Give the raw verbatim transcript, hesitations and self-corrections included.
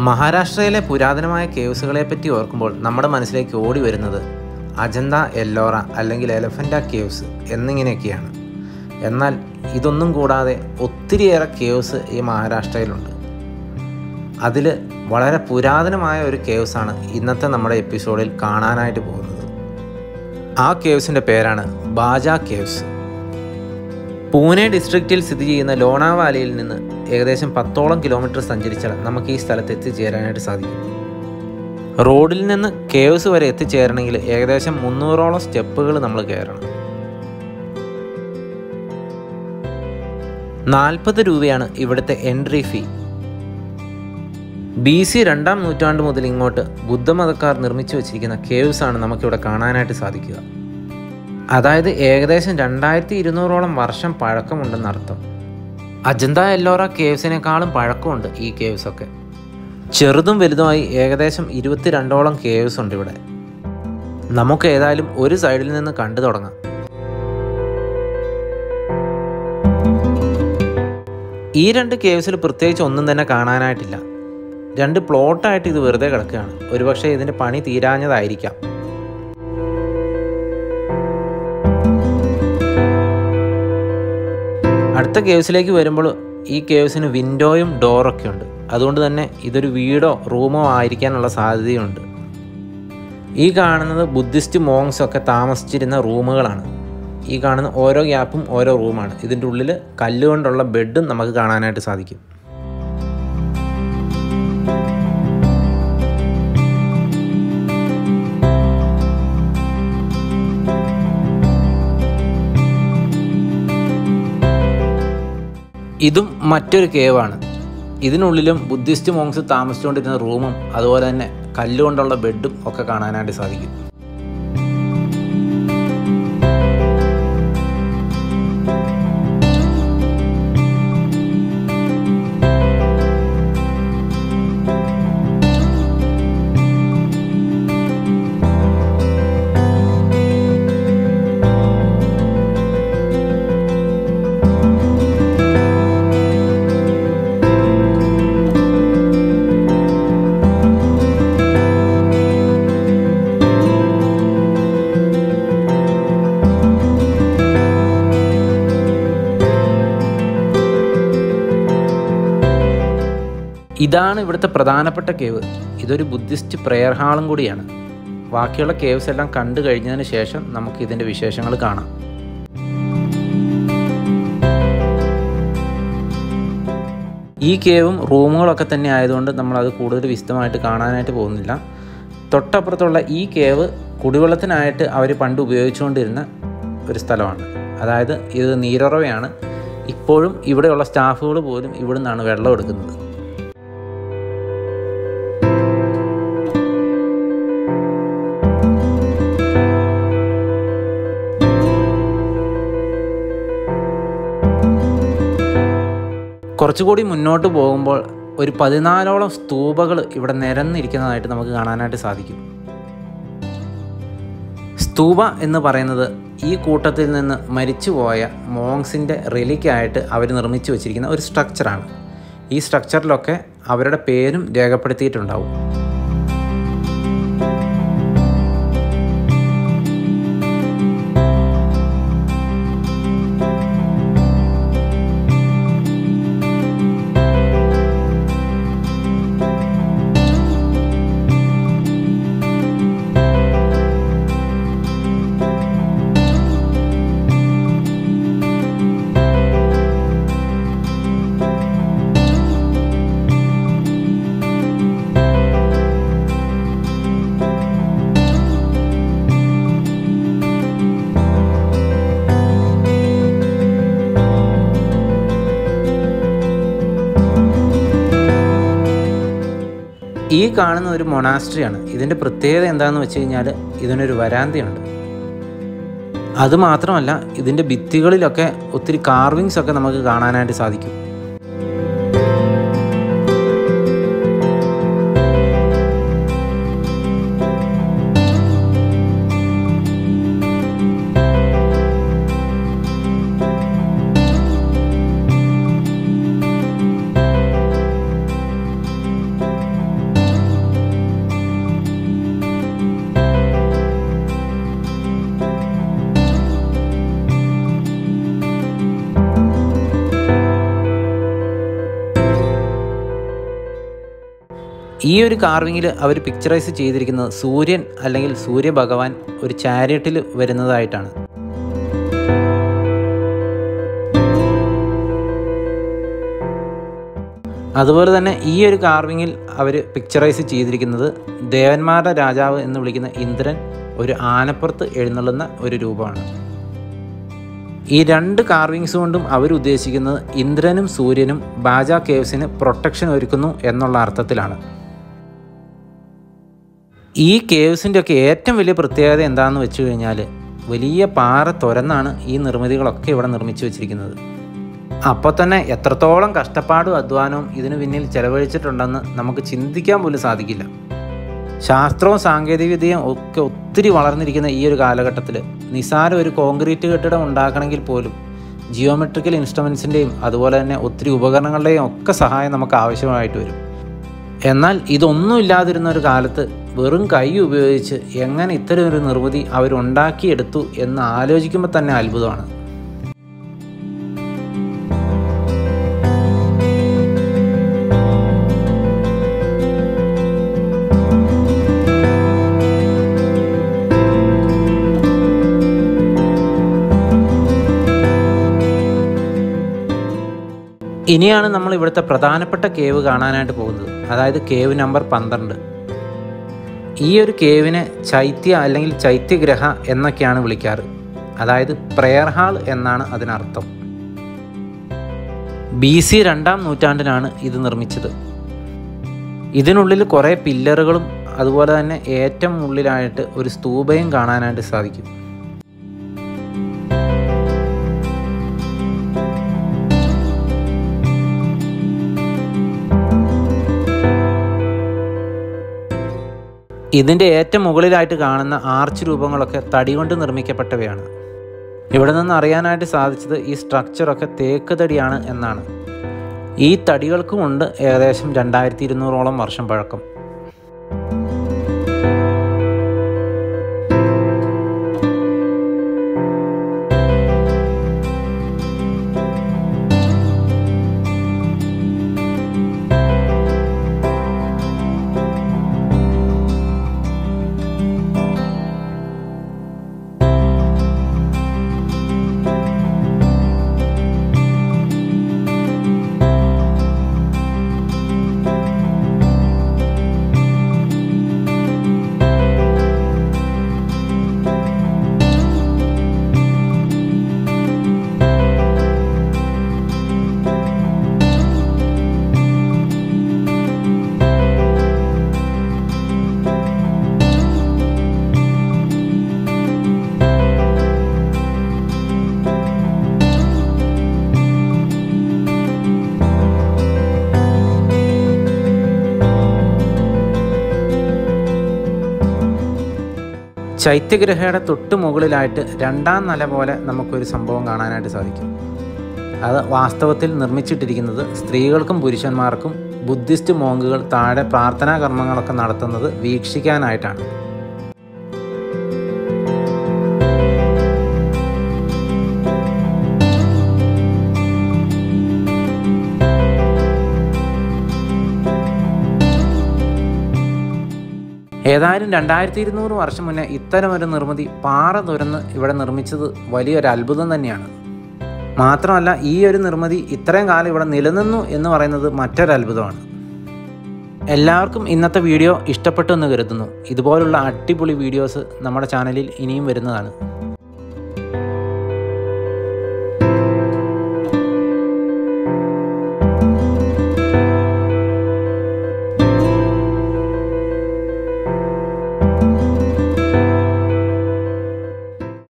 മഹാരാഷ്ട്രയിലെ പുരാതനമായ കേവ്സുകളെ പറ്റി ഓർക്കുമ്പോൾ നമ്മുടെ മനസ്സിലേക്ക് ഓടി വരുന്നത് അജന്ത, എല്ലോറ അല്ലെങ്കിൽ എലഫൻ്റ കേവ്സ് എന്നിങ്ങനെയൊക്കെയാണ്. എന്നാൽ ഇതൊന്നും കൂടാതെ ഒത്തിരിയേറെ കേവ്സ് ഈ മഹാരാഷ്ട്രയിലുണ്ട്. അതിൽ വളരെ പുരാതനമായ ഒരു കേവ്സാണ് ഇന്നത്തെ നമ്മുടെ എപ്പിസോഡിൽ കാണാനായിട്ട് പോകുന്നത്. ആ കേവ്സിൻ്റെ പേരാണ് ഭാജ കേവ്സ്. പൂനെ ഡിസ്ട്രിക്റ്റിൽ സ്ഥിതി ചെയ്യുന്ന ലോണാവാലയിൽ നിന്ന് ഏകദേശം പത്തോളം കിലോമീറ്റർ സഞ്ചരിച്ചാൽ നമുക്ക് ഈ സ്ഥലത്ത് എത്തിച്ചേരാനായിട്ട് സാധിക്കും. റോഡിൽ നിന്ന് കേവ്സ് വരെ എത്തിച്ചേരണമെങ്കിൽ ഏകദേശം മുന്നൂറോളം സ്റ്റെപ്പുകൾ നമ്മൾ കയറണം. നാൽപ്പത് രൂപയാണ് ഇവിടുത്തെ എൻട്രി ഫീ. ബി സി രണ്ടാം നൂറ്റാണ്ട് മുതൽ ഇങ്ങോട്ട് ബുദ്ധമതക്കാർ നിർമ്മിച്ചു വച്ചിരിക്കുന്ന കേവ്സ് ആണ് നമുക്കിവിടെ കാണാനായിട്ട് സാധിക്കുക. അതായത് ഏകദേശം രണ്ടായിരത്തി ഇരുന്നൂറോളം വർഷം പഴക്കമുണ്ടെന്നർത്ഥം. അജന്ത, എല്ലോറ കേവ്സിനേക്കാളും പഴക്കമുണ്ട് ഈ കേവ്സൊക്കെ. ചെറുതും വലുതുമായി ഏകദേശം ഇരുപത്തിരണ്ടോളം കേവ്സ് ഉണ്ട് ഇവിടെ. നമുക്ക് ഏതായാലും ഒരു സൈഡിൽ നിന്ന് കണ്ടു തുടങ്ങാം. ഈ രണ്ട് കേവ്സിൽ പ്രത്യേകിച്ച് ഒന്നും തന്നെ കാണാനായിട്ടില്ല. രണ്ട് പ്ലോട്ടായിട്ട് ഇത് വെറുതെ കിടക്കുകയാണ്. ഒരുപക്ഷെ ഇതിൻ്റെ പണി തീരാഞ്ഞതായിരിക്കാം. അടുത്ത കേവ്സിലേക്ക് വരുമ്പോൾ ഈ കേവ്സിന് വിൻഡോയും ഡോറൊക്കെ ഉണ്ട്. അതുകൊണ്ട് തന്നെ ഇതൊരു വീടോ റൂമോ ആയിരിക്കാനുള്ള സാധ്യതയുണ്ട്. ഈ കാണുന്നത് ബുദ്ധിസ്റ്റ് മോങ്സ് ഒക്കെ താമസിച്ചിരുന്ന റൂമുകളാണ്. ഈ കാണുന്ന ഓരോ ഗ്യാപ്പും ഓരോ റൂമാണ്. ഇതിൻ്റെ ഉള്ളിൽ കല്ലുകൊണ്ടുള്ള ബെഡും നമുക്ക് കാണാനായിട്ട് സാധിക്കും. ഇതും മറ്റൊരു കേവാണ്. ഇതിനുള്ളിലും ബുദ്ധിസ്റ്റ് മോങ്സ് താമസിച്ചുകൊണ്ടിരുന്ന റൂമും അതുപോലെ തന്നെ കല്ലുകൊണ്ടുള്ള ബെഡും ഒക്കെ കാണാനായിട്ട് സാധിക്കും. ഇതാണ് ഇവിടുത്തെ പ്രധാനപ്പെട്ട കേവ്. ഇതൊരു ബുദ്ധിസ്റ്റ് പ്രെയർ ഹാളും കൂടിയാണ്. ബാക്കിയുള്ള കേവ്സ് എല്ലാം കണ്ടു കഴിഞ്ഞതിന് ശേഷം നമുക്ക് ഇതിൻ്റെ വിശേഷങ്ങൾ കാണാം. ഈ കേവും റൂമുകളൊക്കെ തന്നെ ആയതുകൊണ്ട് നമ്മളത് കൂടുതൽ വിശദമായിട്ട് കാണാനായിട്ട് പോകുന്നില്ല. തൊട്ടപ്പുറത്തുള്ള ഈ കേവ് കുടിവെള്ളത്തിനായിട്ട് അവർ പണ്ട് ഉപയോഗിച്ചുകൊണ്ടിരുന്ന ഒരു സ്ഥലമാണ്. അതായത് ഇത് നീരുറവയാണ്. ഇപ്പോഴും ഇവിടെയുള്ള സ്റ്റാഫുകൾ പോലും ഇവിടെ നിന്നാണ് വെള്ളം എടുക്കുന്നത്. കുറച്ചുകൂടി മുന്നോട്ട് പോകുമ്പോൾ ഒരു പതിനാലോളം സ്തൂപകൾ ഇവിടെ നിരന്നിരിക്കുന്നതായിട്ട് നമുക്ക് കാണാനായിട്ട് സാധിക്കും. സ്തൂപ എന്ന് പറയുന്നത് ഈ കൂട്ടത്തിൽ നിന്ന് മരിച്ചുപോയ മോങ്സിൻ്റെ റിലിക്കായിട്ട് അവർ നിർമ്മിച്ചു വച്ചിരിക്കുന്ന ഒരു സ്ട്രക്ചറാണ്. ഈ സ്ട്രക്ചറിലൊക്കെ അവരുടെ പേരും രേഖപ്പെടുത്തിയിട്ടുണ്ടാവും. ഈ കാണുന്ന ഒരു മൊണാസ്ട്രിയാണ്. ഇതിൻ്റെ പ്രത്യേകത എന്താണെന്ന് വെച്ച് കഴിഞ്ഞാൽ ഇതിനൊരു വരാന്തയുണ്ട്. അതുമാത്രമല്ല, ഇതിൻ്റെ ഭിത്തികളിലൊക്കെ ഒത്തിരി കാർവിങ്സ് ഒക്കെ നമുക്ക് കാണാനായിട്ട് സാധിക്കും. ഈ ഒരു കാർവിങ്ങിൽ അവർ പിക്ചറൈസ് ചെയ്തിരിക്കുന്നത് സൂര്യൻ അല്ലെങ്കിൽ സൂര്യഭഗവാൻ ഒരു ചാരിയറ്റിൽ വരുന്നതായിട്ടാണ്. അതുപോലെ തന്നെ ഈ ഒരു കാർവിങ്ങിൽ അവർ പിക്ചറൈസ് ചെയ്തിരിക്കുന്നത് ദേവന്മാരുടെ രാജാവ് എന്ന് വിളിക്കുന്ന ഇന്ദ്രൻ ഒരു ആനപ്പുറത്ത് എഴുന്നള്ളുന്ന ഒരു രൂപമാണ്. ഈ രണ്ട് കാർവിങ്സ് കൊണ്ടും അവരുദ്ദേശിക്കുന്നത് ഇന്ദ്രനും സൂര്യനും ഭാജ കേവ്സിന് പ്രൊട്ടക്ഷൻ ഒരുക്കുന്നു എന്നുള്ള അർത്ഥത്തിലാണ്. ഈ കേവ്സിൻ്റെ ഒക്കെ ഏറ്റവും വലിയ പ്രത്യേകത എന്താണെന്ന് വെച്ച് കഴിഞ്ഞാൽ വലിയ പാറ തുരന്നാണ് ഈ നിർമ്മിതികളൊക്കെ ഇവിടെ നിർമ്മിച്ചു വെച്ചിരിക്കുന്നത്. അപ്പോൾ തന്നെ എത്രത്തോളം കഷ്ടപ്പാടും അധ്വാനവും ഇതിനു പിന്നിൽ ചെലവഴിച്ചിട്ടുണ്ടെന്ന് നമുക്ക് ചിന്തിക്കാൻ പോലും സാധിക്കില്ല. ശാസ്ത്രവും സാങ്കേതികവിദ്യയും ഒക്കെ ഒത്തിരി വളർന്നിരിക്കുന്ന ഈ ഒരു കാലഘട്ടത്തിൽ നിസാര ഒരു കോൺക്രീറ്റ് കെട്ടിടം ഉണ്ടാക്കണമെങ്കിൽ പോലും ജിയോമെട്രിക്കൽ ഇൻസ്ട്രുമെൻസിൻ്റെയും അതുപോലെ തന്നെ ഒത്തിരി ഉപകരണങ്ങളുടെയും ഒക്കെ സഹായം നമുക്ക് ആവശ്യമായിട്ട് വരും. എന്നാൽ ഇതൊന്നും ഇല്ലാതിരുന്ന ഒരു കാലത്ത് വെറും കൈ ഉപയോഗിച്ച് എങ്ങനെ ഇത്തരം ഒരു നിർമ്മിതി അവരുണ്ടാക്കിയെടുത്തു എന്ന് ആലോചിക്കുമ്പോൾ തന്നെ അത്ഭുതമാണ്. ഇനിയാണ് നമ്മൾ ഇവിടുത്തെ പ്രധാനപ്പെട്ട കേവ് കാണാനായിട്ട് പോകുന്നത്, അതായത് കേവ് നമ്പർ പന്ത്രണ്ട്. ഈ ഒരു കേവിനെ ചൈത്യ അല്ലെങ്കിൽ ചൈത്യഗ്രഹ എന്നൊക്കെയാണ് വിളിക്കാറ്, അതായത് പ്രെയർ ഹാൾ എന്നാണ് അതിനർത്ഥം. ബി സി രണ്ടാം നൂറ്റാണ്ടിലാണ് ഇത് നിർമ്മിച്ചത്. ഇതിനുള്ളിൽ കുറേ പില്ലറുകളും അതുപോലെ തന്നെ ഏറ്റവും ഉള്ളിലായിട്ട് ഒരു സ്തൂപയും കാണാനായിട്ട് സാധിക്കും. ഇതിൻ്റെ ഏറ്റവും മുകളിലായിട്ട് കാണുന്ന ആർച്ച് രൂപങ്ങളൊക്കെ തടി കൊണ്ട് നിർമ്മിക്കപ്പെട്ടവയാണ്. ഇവിടെ നിന്ന് അറിയാനായിട്ട് സാധിച്ചത് ഈ സ്ട്രക്ചറൊക്കെ തേക്ക് തടിയാണ് എന്നാണ്. ഈ തടികൾക്കുമുണ്ട് ഏകദേശം രണ്ടായിരത്തി ഇരുന്നൂറോളം വർഷം പഴക്കം. ചൈത്യഗ്രഹയുടെ തൊട്ട് മുകളിലായിട്ട് രണ്ടാം നില പോലെ നമുക്കൊരു സംഭവം കാണാനായിട്ട് സാധിക്കും. അത് വാസ്തവത്തിൽ നിർമ്മിച്ചിട്ടിരിക്കുന്നത് സ്ത്രീകൾക്കും പുരുഷന്മാർക്കും ബുദ്ധിസ്റ്റ് മോങ്കുകൾ താഴെ പ്രാർത്ഥനാ കർമ്മങ്ങളൊക്കെ നടത്തുന്നത് വീക്ഷിക്കാനായിട്ടാണ്. ഏതായാലും രണ്ടായിരത്തി ഇരുന്നൂറ് വർഷം മുന്നേ ഇത്തരമൊരു നിർമ്മിതി പാറ തുരന്ന് ഇവിടെ നിർമ്മിച്ചത് വലിയൊരു അത്ഭുതം തന്നെയാണ്. മാത്രമല്ല ഈ ഒരു നിർമ്മിതി ഇത്രയും കാലം ഇവിടെ നിലനിന്നു എന്ന് പറയുന്നത് മറ്റൊരു അത്ഭുതമാണ്. എല്ലാവർക്കും ഇന്നത്തെ വീഡിയോ ഇഷ്ടപ്പെട്ടു എന്ന് കരുതുന്നു. ഇതുപോലുള്ള അടിപൊളി വീഡിയോസ് നമ്മുടെ ചാനലിൽ ഇനിയും വരുന്നതാണ്.